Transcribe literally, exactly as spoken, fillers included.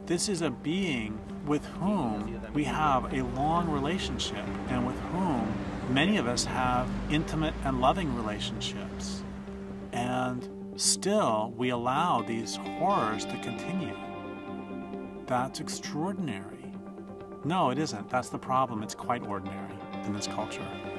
This is a being with whom we have a long relationship and with whom many of us have intimate and loving relationships. And still, we allow these horrors to continue. That's extraordinary. No, it isn't. That's the problem. It's quite ordinary in this culture.